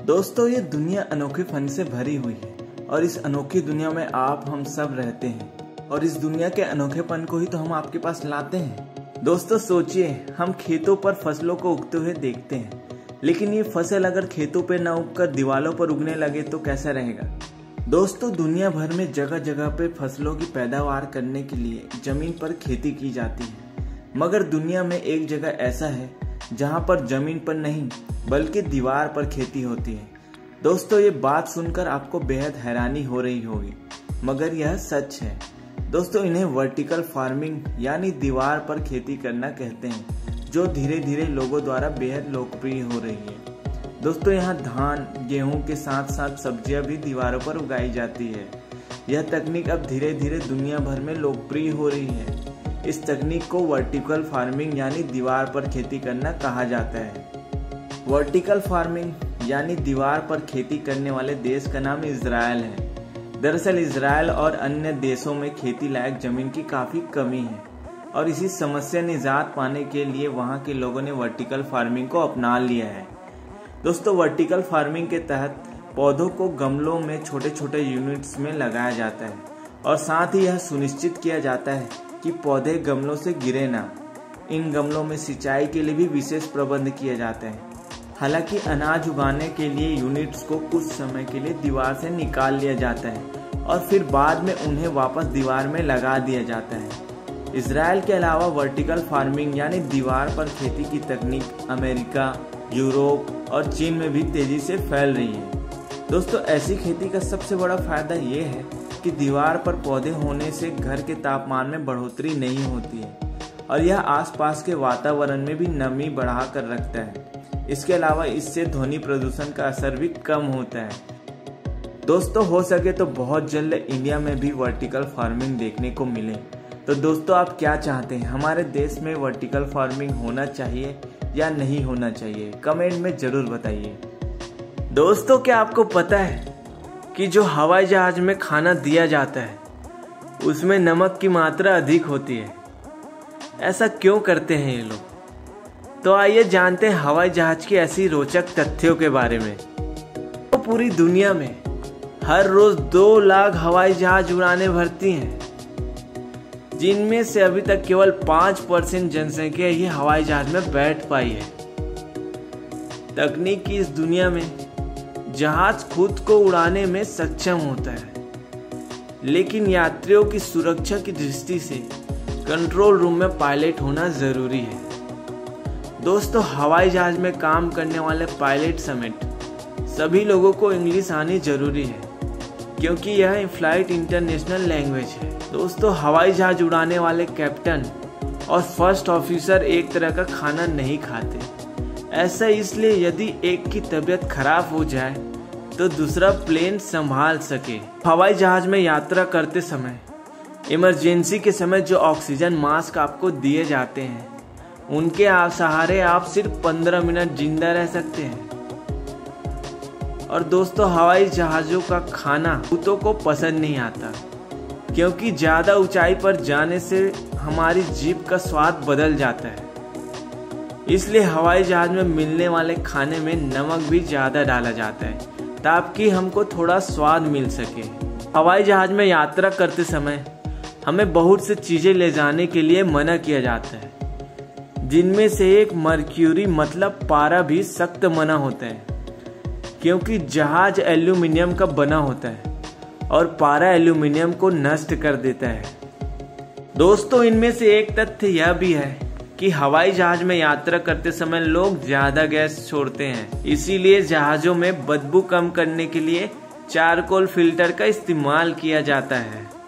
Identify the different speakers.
Speaker 1: दोस्तों, ये दुनिया अनोखे फन से भरी हुई है और इस अनोखी दुनिया में आप हम सब रहते हैं और इस दुनिया के अनोखेपन को ही तो हम आपके पास लाते हैं। दोस्तों सोचिए, हम खेतों पर फसलों को उगते हुए देखते हैं, लेकिन ये फसल अगर खेतों पर न उगकर दीवारों पर उगने लगे तो कैसा रहेगा। दोस्तों, दुनिया भर में जगह जगह पे फसलों की पैदावार करने के लिए जमीन पर खेती की जाती है, मगर दुनिया में एक जगह ऐसा है जहां पर जमीन पर नहीं बल्कि दीवार पर खेती होती है। दोस्तों, ये बात सुनकर आपको बेहद हैरानी हो रही होगी, मगर यह सच है। दोस्तों, इन्हें वर्टिकल फार्मिंग यानी दीवार पर खेती करना कहते हैं, जो धीरे धीरे लोगों द्वारा बेहद लोकप्रिय हो रही है। दोस्तों, यहाँ धान गेहूं के साथ साथ सब्जियां भी दीवारों पर उगाई जाती है। यह तकनीक अब धीरे धीरे दुनिया भर में लोकप्रिय हो रही है। इस तकनीक को वर्टिकल फार्मिंग यानी दीवार पर खेती करना कहा जाता है। वर्टिकल फार्मिंग यानी दीवार पर खेती करने वाले देश का नाम इजराइल है। दरअसल इजराइल और अन्य देशों में खेती लायक जमीन की काफी कमी है और इसी समस्या निजात पाने के लिए वहां के लोगों ने वर्टिकल फार्मिंग को अपना लिया है। दोस्तों, वर्टिकल फार्मिंग के तहत पौधों को गमलों में छोटे छोटे यूनिट्स में लगाया जाता है और साथ ही यह सुनिश्चित किया जाता है कि पौधे गमलों से गिरे ना। इन गमलों में सिंचाई के लिए भी विशेष प्रबंध किए जाते हैं। हालांकि अनाज उगाने के लिए यूनिट्स को कुछ समय के लिए दीवार से निकाल लिया जाता है और फिर बाद में उन्हें वापस दीवार में लगा दिया जाता है। इजराइल के अलावा वर्टिकल फार्मिंग यानी दीवार पर खेती की तकनीक अमेरिका, यूरोप और चीन में भी तेजी से फैल रही है। दोस्तों, ऐसी खेती का सबसे बड़ा फायदा ये है कि दीवार पर पौधे होने से घर के तापमान में बढ़ोतरी नहीं होती है और यह आसपास के वातावरण में भी नमी बढ़ा कर रखता है। इसके अलावा इससे ध्वनि प्रदूषण का असर भी कम होता है। दोस्तों, हो सके तो बहुत जल्द इंडिया में भी वर्टिकल फार्मिंग देखने को मिले। तो दोस्तों, आप क्या चाहते हैं, हमारे देश में वर्टिकल फार्मिंग होना चाहिए या नहीं होना चाहिए? कमेंट में जरूर बताइए। दोस्तों, क्या आपको पता है कि जो हवाई जहाज में खाना दिया जाता है उसमें नमक की मात्रा अधिक होती है? ऐसा क्यों करते हैं ये लोग? तो आइए जानते हैं हवाई जहाज की ऐसी रोचक तथ्यों के बारे में। तो पूरी दुनिया में हर रोज 2 लाख हवाई जहाज उड़ानें भरती हैं, जिनमें से अभी तक केवल 5% जनसंख्या ही हवाई जहाज में बैठ पाई है। तकनीक की इस दुनिया में जहाज खुद को उड़ाने में सक्षम होता है, लेकिन यात्रियों की सुरक्षा की दृष्टि से कंट्रोल रूम में पायलट होना जरूरी है। दोस्तों, हवाई जहाज में काम करने वाले पायलट समेत सभी लोगों को इंग्लिश आनी जरूरी है, क्योंकि यह फ्लाइट इंटरनेशनल लैंग्वेज है। दोस्तों, हवाई जहाज उड़ाने वाले कैप्टन और फर्स्ट ऑफिसर एक तरह का खाना नहीं खाते। ऐसा इसलिए यदि एक की तबीयत खराब हो जाए तो दूसरा प्लेन संभाल सके। हवाई जहाज में यात्रा करते समय इमरजेंसी के समय जो ऑक्सीजन मास्क आपको दिए जाते हैं, उनके सहारे आप सिर्फ 15 मिनट जिंदा रह सकते हैं। और दोस्तों, हवाई जहाजों का खाना भूतों को पसंद नहीं आता, क्योंकि ज्यादा ऊंचाई पर जाने से हमारी जीभ का स्वाद बदल जाता है। इसलिए हवाई जहाज में मिलने वाले खाने में नमक भी ज्यादा डाला जाता है ताकि हमको थोड़ा स्वाद मिल सके। हवाई जहाज में यात्रा करते समय हमें बहुत सी चीजें ले जाने के लिए मना किया जाता है, जिनमें से एक मर्क्यूरी मतलब पारा भी सख्त मना होता है, क्योंकि जहाज एल्यूमिनियम का बना होता है और पारा एल्यूमिनियम को नष्ट कर देता है। दोस्तों, इनमें से एक तथ्य यह भी है कि हवाई जहाज में यात्रा करते समय लोग ज्यादा गैस छोड़ते हैं, इसीलिए जहाजों में बदबू कम करने के लिए चारकोल फिल्टर का इस्तेमाल किया जाता है।